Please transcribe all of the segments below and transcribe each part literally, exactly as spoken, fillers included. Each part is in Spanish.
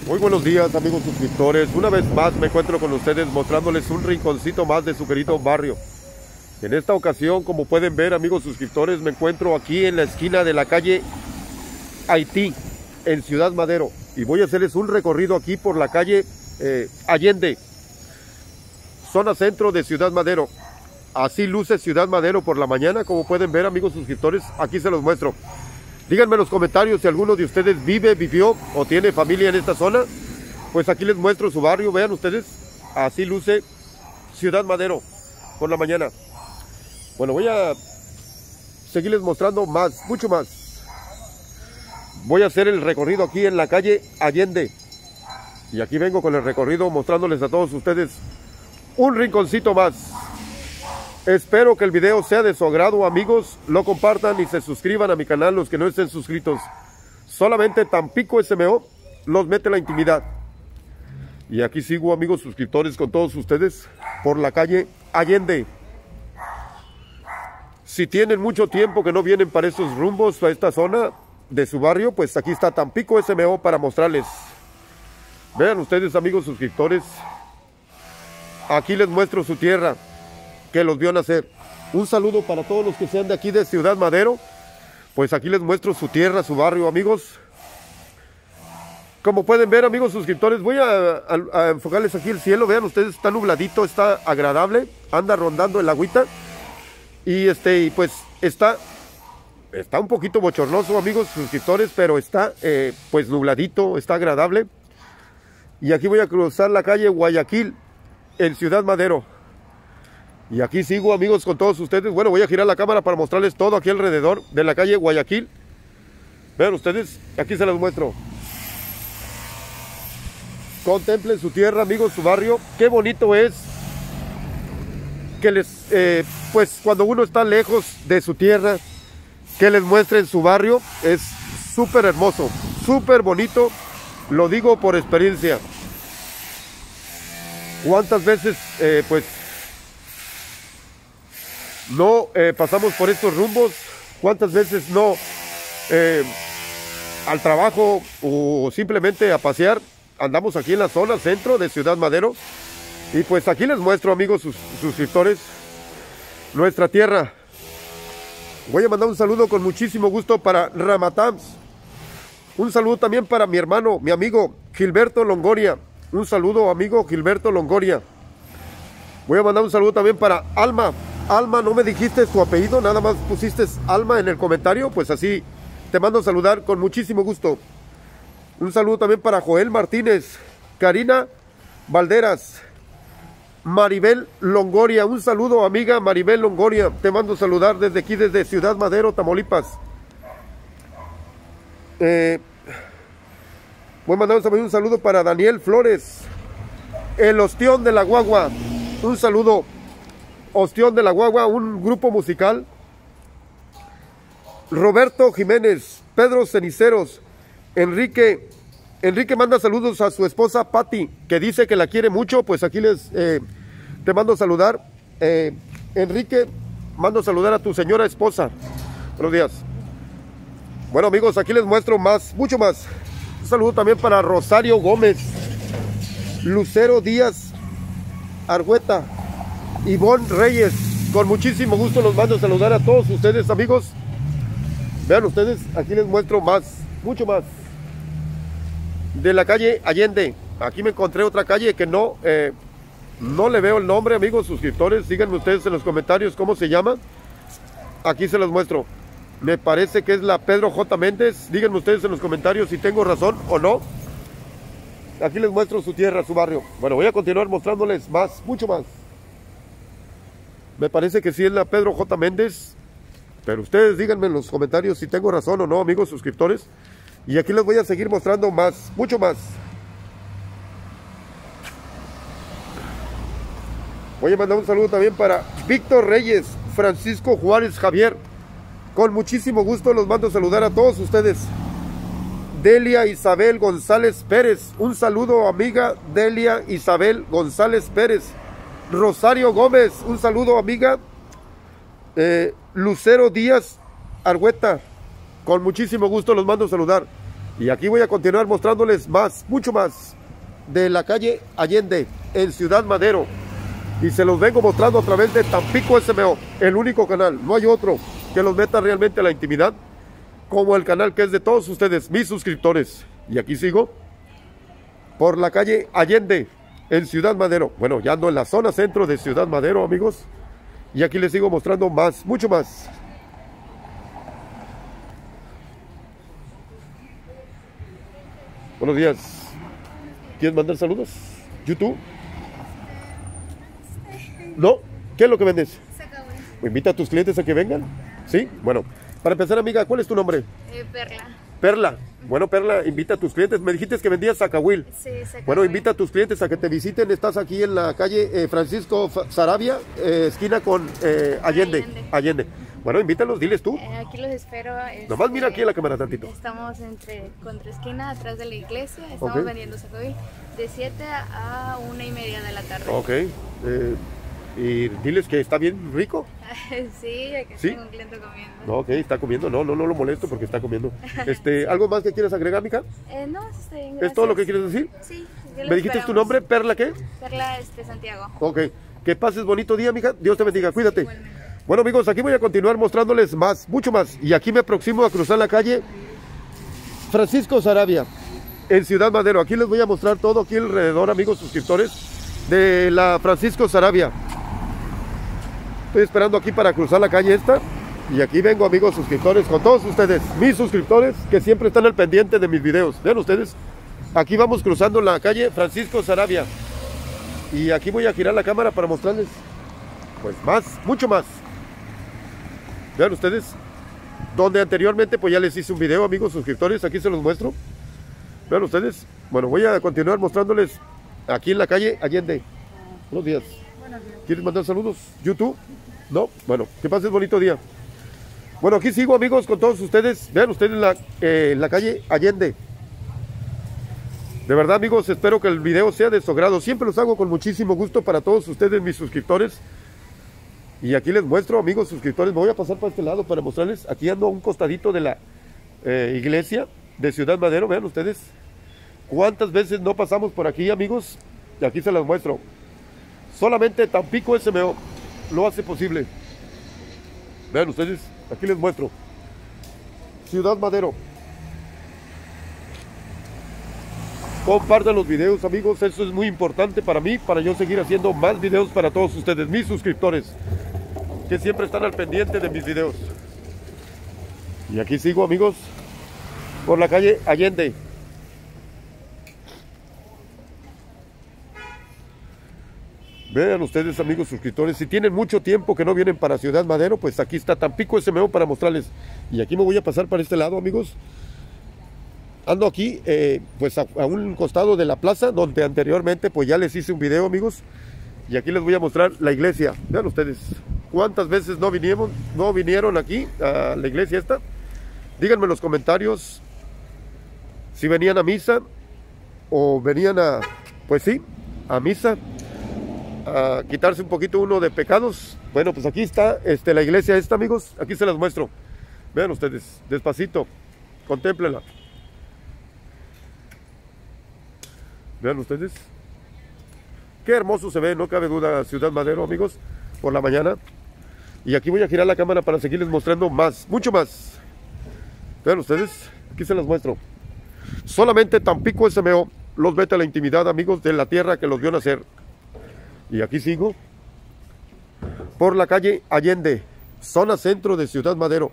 Muy buenos días, amigos suscriptores. Una vez más me encuentro con ustedes mostrándoles un rinconcito más de su querido barrio. En esta ocasión, como pueden ver, amigos suscriptores, me encuentro aquí en la esquina de la calle Haití, en Ciudad Madero. Y voy a hacerles un recorrido aquí por la calle eh, Allende, zona centro de Ciudad Madero. Así luce Ciudad Madero por la mañana, como pueden ver, amigos suscriptores. Aquí se los muestro. Díganme en los comentarios si alguno de ustedes vive, vivió o tiene familia en esta zona. Pues aquí les muestro su barrio. Vean ustedes, así luce Ciudad Madero por la mañana. Bueno, voy a seguirles mostrando más, mucho más. Voy a hacer el recorrido aquí en la calle Allende. Y aquí vengo con el recorrido mostrándoles a todos ustedes un rinconcito más. Espero que el video sea de su agrado, amigos. Lo compartan y se suscriban a mi canal los que no estén suscritos. Solamente Tampico S M O los mete la intimidad. Y aquí sigo, amigos suscriptores, con todos ustedes por la calle Allende. Si tienen mucho tiempo que no vienen para estos rumbos, a esta zona de su barrio, pues aquí está Tampico S M O para mostrarles. Vean ustedes, amigos suscriptores, aquí les muestro su tierra que los vio nacer. Un saludo para todos los que sean de aquí de Ciudad Madero. Pues aquí les muestro su tierra, su barrio, amigos. Como pueden ver, amigos suscriptores, voy a, a, a enfocarles aquí el cielo. Vean ustedes, está nubladito, está agradable, anda rondando el agüita. Y este, y pues está, está un poquito bochornoso, amigos suscriptores, pero está eh, pues nubladito, está agradable. Y aquí voy a cruzar la calle Guayaquil, en Ciudad Madero. Y aquí sigo, amigos, con todos ustedes. Bueno, voy a girar la cámara para mostrarles todo aquí alrededor de la calle Guayaquil. Vean ustedes, aquí se los muestro. Contemplen su tierra, amigos, su barrio. Qué bonito es que les, eh, pues cuando uno está lejos de su tierra, que les muestren su barrio. Es súper hermoso, súper bonito. Lo digo por experiencia. ¿Cuántas veces, eh, pues, no eh, pasamos por estos rumbos? ¿Cuántas veces no eh, al trabajo o simplemente a pasear? Andamos aquí en la zona centro de Ciudad Madero. Y pues aquí les muestro, amigos sus, suscriptores, nuestra tierra. Voy a mandar un saludo con muchísimo gusto para Ramatams. Un saludo también para mi hermano, mi amigo Gilberto Longoria. Un saludo, amigo Gilberto Longoria. Voy a mandar un saludo también para Alma. Alma, no me dijiste su apellido, nada más pusiste Alma en el comentario, pues así te mando a saludar con muchísimo gusto. Un saludo también para Joel Martínez, Karina Valderas, Maribel Longoria. Un saludo, amiga Maribel Longoria, te mando a saludar desde aquí, desde Ciudad Madero, Tamaulipas. Eh, voy a mandar también un saludo para Daniel Flores, el Ostión de la Guagua. Un saludo, Ostión de la Guagua, un grupo musical. Roberto Jiménez, Pedro Ceniceros, Enrique, Enrique manda saludos a su esposa Patti, que dice que la quiere mucho. Pues aquí les, eh, te mando a saludar. Eh, Enrique, mando a saludar a tu señora esposa. Buenos días. Bueno, amigos, aquí les muestro más, mucho más. Un saludo también para Rosario Gómez, Lucero Díaz Argüeta, Ivonne Reyes. Con muchísimo gusto los mando a saludar a todos ustedes, amigos. Vean ustedes, aquí les muestro más, mucho más de la calle Allende. Aquí me encontré otra calle que no, eh, no le veo el nombre, amigos suscriptores. Díganme ustedes en los comentarios cómo se llama. Aquí se los muestro. Me parece que es la Pedro J. Méndez. Díganme ustedes en los comentarios si tengo razón o no. Aquí les muestro su tierra, su barrio. Bueno, voy a continuar mostrándoles más, mucho más. Me parece que sí es la Pedro J. Méndez. Pero ustedes díganme en los comentarios si tengo razón o no, amigos suscriptores. Y aquí les voy a seguir mostrando más, mucho más. Voy a mandar un saludo también para Víctor Reyes, Francisco Juárez Javier. Con muchísimo gusto los mando a saludar a todos ustedes. Delia Isabel González Pérez. Un saludo, amiga Delia Isabel González Pérez. Rosario Gómez. Un saludo, amiga eh, Lucero Díaz Argüeta. Con muchísimo gusto los mando a saludar. Y aquí voy a continuar mostrándoles más, mucho más, de la calle Allende, en Ciudad Madero. Y se los vengo mostrando a través de Tampico S M O, el único canal, no hay otro que los meta realmente a la intimidad, como el canal que es de todos ustedes, mis suscriptores. Y aquí sigo, por la calle Allende, en Ciudad Madero. Bueno, ya ando en la zona centro de Ciudad Madero, amigos. Y aquí les sigo mostrando más, mucho más. Buenos días. ¿Quieres mandar saludos? ¿YouTube? ¿No? ¿Qué es lo que vendes? ¿Invita a tus clientes a que vengan? ¿Sí? Bueno, para empezar, amiga, ¿cuál es tu nombre? Eh, Perla. Perla. Bueno, Perla, invita a tus clientes. Me dijiste que vendías zacahuil. Sí, zacahuil. Bueno, invita a tus clientes a que te visiten. Estás aquí en la calle eh, Francisco Saravia, eh, esquina con eh, Allende. Allende. Allende. Bueno, invítalos, diles tú. Eh, aquí los espero. Nomás este, mira aquí a la cámara tantito. Estamos entre contraesquina, atrás de la iglesia. Estamos Ok. vendiendo zacahuil de siete a una y media de la tarde. Ok. Eh, y diles que está bien rico. Sí, aquí ¿Sí? tengo un cliente comiendo. No, ok, está comiendo. No, no, no lo molesto porque está comiendo. Este, ¿algo más que quieras agregar, mica? Eh, no, está bien, ¿Es todo lo que gracias. quieres decir? Sí. yo ¿Me lo dijiste tu esperamos. nombre? ¿Perla qué? Perla este, Santiago. Ok. Que pases bonito día, mija. Dios te bendiga. Cuídate. Igualmente. Bueno, amigos, aquí voy a continuar mostrándoles más, mucho más. Y aquí me aproximo a cruzar la calle Francisco Saravia, en Ciudad Madero. Aquí les voy a mostrar todo aquí alrededor, amigos suscriptores, de la Francisco Saravia. Estoy esperando aquí para cruzar la calle esta. Y aquí vengo, amigos suscriptores, con todos ustedes, mis suscriptores, que siempre están al pendiente de mis videos. Vean ustedes, aquí vamos cruzando la calle Francisco Saravia. Y aquí voy a girar la cámara para mostrarles, pues más, mucho más. Vean ustedes, donde anteriormente pues ya les hice un video, amigos suscriptores, aquí se los muestro. Vean ustedes, bueno, voy a continuar mostrándoles aquí en la calle Allende. Buenos días. Buenos días. ¿Quieres mandar saludos? ¿YouTube? No, bueno, que pases bonito día. Bueno, aquí sigo, amigos, con todos ustedes. Vean ustedes la, eh, la calle Allende. De verdad, amigos, espero que el video sea de su agrado. Siempre los hago con muchísimo gusto para todos ustedes, mis suscriptores. Y aquí les muestro, amigos suscriptores, me voy a pasar para este lado para mostrarles. Aquí ando a un costadito de la eh, iglesia de Ciudad Madero. Vean ustedes cuántas veces no pasamos por aquí, amigos. Y aquí se las muestro. Solamente Tampico S M O lo hace posible. Vean ustedes, aquí les muestro. Ciudad Madero. Compartan los videos, amigos, eso es muy importante para mí, para yo seguir haciendo más videos para todos ustedes, mis suscriptores, que siempre están al pendiente de mis videos. Y aquí sigo, amigos, por la calle Allende. Vean ustedes, amigos suscriptores, si tienen mucho tiempo que no vienen para Ciudad Madero, pues aquí está Tampico S M O para mostrarles. Y aquí me voy a pasar para este lado, amigos. Ando aquí, eh, pues a, a un costado de la plaza, donde anteriormente pues ya les hice un video, amigos. Y aquí les voy a mostrar la iglesia. Vean ustedes, cuántas veces no vinieron, no vinieron aquí a la iglesia esta. Díganme en los comentarios si venían a misa o venían a, pues sí, a misa, a quitarse un poquito uno de pecados. Bueno, pues aquí está este, la iglesia esta, amigos. Aquí se las muestro. Vean ustedes, despacito, contémplenla. Vean ustedes. Qué hermoso se ve, no cabe duda, Ciudad Madero, amigos, por la mañana. Y aquí voy a girar la cámara para seguirles mostrando más, mucho más. Vean ustedes, aquí se las muestro. Solamente Tampico S M O los mete a la intimidad, amigos, de la tierra que los vio nacer. Y aquí sigo por la calle Allende, zona centro de Ciudad Madero.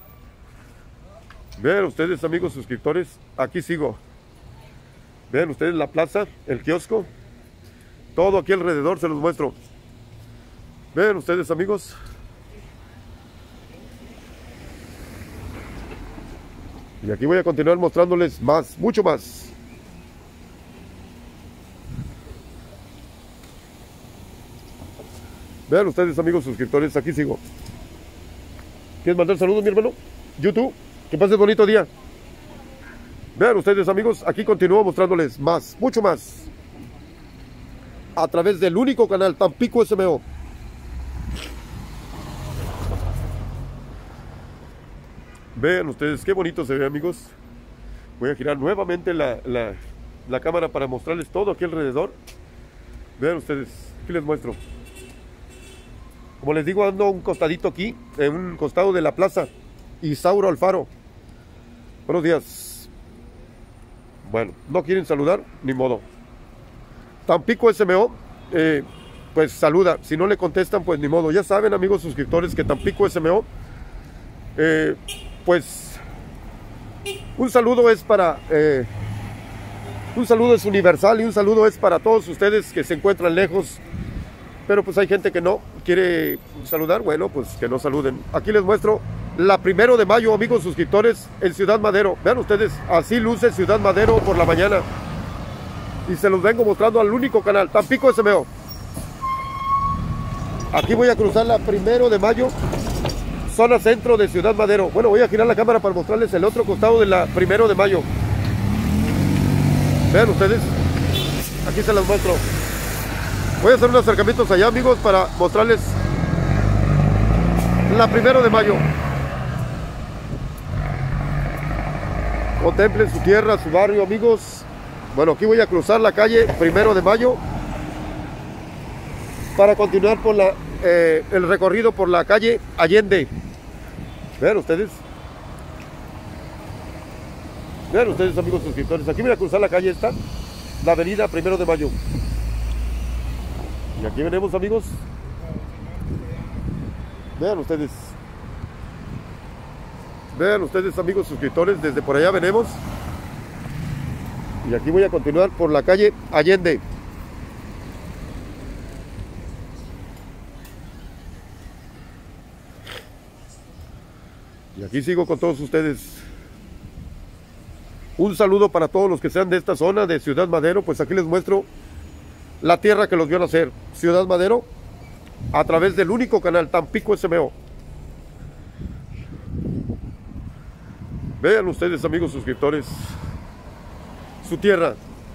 Vean ustedes, amigos suscriptores, aquí sigo. Vean ustedes la plaza, el kiosco, todo aquí alrededor se los muestro. Vean ustedes, amigos. Y aquí voy a continuar mostrándoles más, mucho más. Vean ustedes, amigos suscriptores, aquí sigo. ¿Quieres mandar saludos, mi hermano? YouTube, que pases bonito día. Vean ustedes, amigos, aquí continúo mostrándoles más, mucho más, a través del único canal Tampico S M O. Vean ustedes, qué bonito se ve, amigos. Voy a girar nuevamente la, la, la cámara para mostrarles todo aquí alrededor. Vean ustedes, aquí les muestro. Como les digo, ando un costadito aquí, en un costado de la plaza Isauro Alfaro. Buenos días. Bueno, no quieren saludar, ni modo. Tampico S M O, eh, pues saluda. Si no le contestan, pues ni modo. Ya saben, amigos suscriptores, que Tampico S M O, eh, pues un saludo es para, eh, un saludo es universal y un saludo es para todos ustedes que se encuentran lejos. Pero pues hay gente que no quiere saludar, bueno, pues que no saluden. Aquí les muestro la primero de mayo, amigos suscriptores, en Ciudad Madero. Vean ustedes, así luce Ciudad Madero por la mañana. Y se los vengo mostrando al único canal, Tampico S M O. Aquí voy a cruzar la primero de mayo, zona centro de Ciudad Madero. Bueno, voy a girar la cámara para mostrarles el otro costado de la primero de mayo. Vean ustedes, aquí se las muestro. Voy a hacer unos acercamientos allá, amigos, para mostrarles la primero de mayo. Contemplen su tierra, su barrio, amigos. Bueno, aquí voy a cruzar la calle primero de mayo para continuar por la, eh, el recorrido por la calle Allende. Vean ustedes. Vean ustedes, amigos suscriptores. Aquí voy a cruzar la calle esta, la avenida primero de mayo. Y aquí venimos, amigos. Vean ustedes. Vean ustedes, amigos suscriptores. Desde por allá venimos. Y aquí voy a continuar por la calle Allende. Y aquí sigo con todos ustedes. Un saludo para todos los que sean de esta zona de Ciudad Madero. Pues aquí les muestro la tierra que los vio nacer, Ciudad Madero, a través del único canal Tampico S M O. Vean ustedes, amigos suscriptores, su tierra.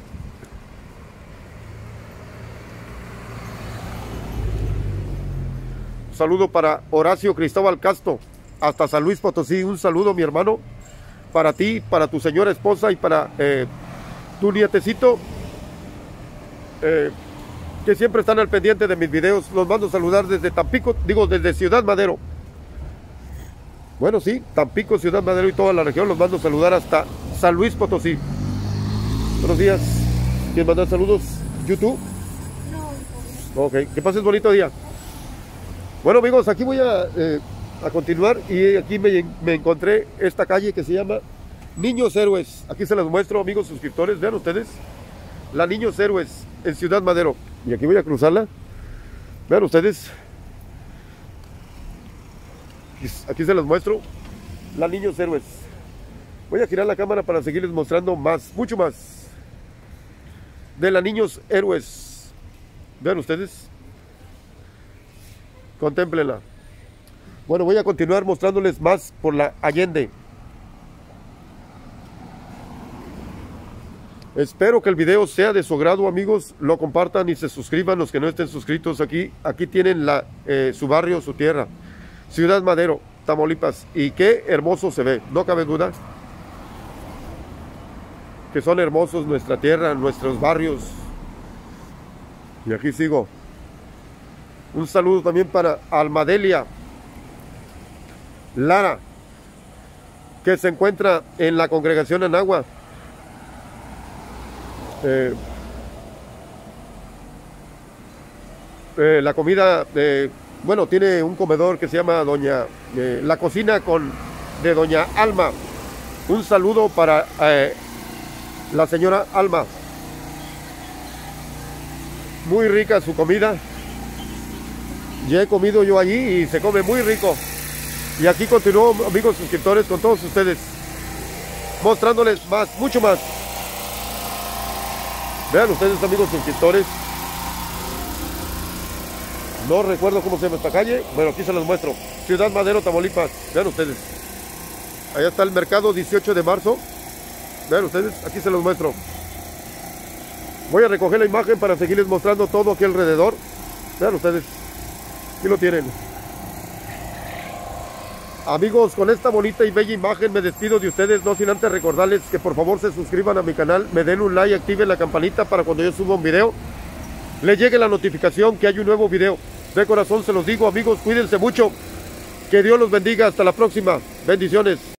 Un saludo para Horacio Cristóbal Castro, hasta San Luis Potosí. Un saludo, mi hermano, para ti, para tu señora esposa y para eh, tu nietecito. Eh, que siempre están al pendiente de mis videos. Los mando a saludar desde Tampico, digo desde Ciudad Madero. Bueno, sí, Tampico, Ciudad Madero y toda la región. Los mando a saludar hasta San Luis Potosí. Buenos días. ¿Quién manda saludos? ¿YouTube? No. Ok, que pases bonito día. Bueno, amigos, aquí voy a, eh, a continuar. Y aquí me, me encontré esta calle que se llama Niños Héroes. Aquí se las muestro, amigos suscriptores. Vean ustedes, la Niños Héroes en Ciudad Madero. Y aquí voy a cruzarla. Vean ustedes. Aquí se las muestro. La Niños Héroes. Voy a girar la cámara para seguirles mostrando más, mucho más de la Niños Héroes. Vean ustedes. Contémplenla. Bueno, voy a continuar mostrándoles más por la Allende. Espero que el video sea de su agrado, amigos. Lo compartan y se suscriban los que no estén suscritos aquí. Aquí tienen la, eh, su barrio, su tierra. Ciudad Madero, Tamaulipas. Y qué hermoso se ve, no cabe duda que son hermosos nuestra tierra, nuestros barrios. Y aquí sigo. Un saludo también para Almadelia Lara, que se encuentra en la congregación Anagua. Eh, eh, la comida, eh, bueno, tiene un comedor que se llama Doña, eh, la cocina con, de Doña Alma. Un saludo para eh, la señora Alma. Muy rica su comida. Ya he comido yo allí y se come muy rico. Y aquí continúo, amigos suscriptores, con todos ustedes, mostrándoles más, mucho más. Vean ustedes, amigos suscriptores. No recuerdo cómo se llama esta calle. Bueno, aquí se los muestro. Ciudad Madero, Tamaulipas. Vean ustedes. Allá está el mercado dieciocho de marzo. Vean ustedes, aquí se los muestro. Voy a recoger la imagen para seguirles mostrando todo aquí alrededor. Vean ustedes. Aquí lo tienen. Amigos, con esta bonita y bella imagen me despido de ustedes, no sin antes recordarles que por favor se suscriban a mi canal, me den un like, activen la campanita para cuando yo suba un video, les llegue la notificación que hay un nuevo video. De corazón se los digo, amigos, cuídense mucho, que Dios los bendiga, hasta la próxima, bendiciones.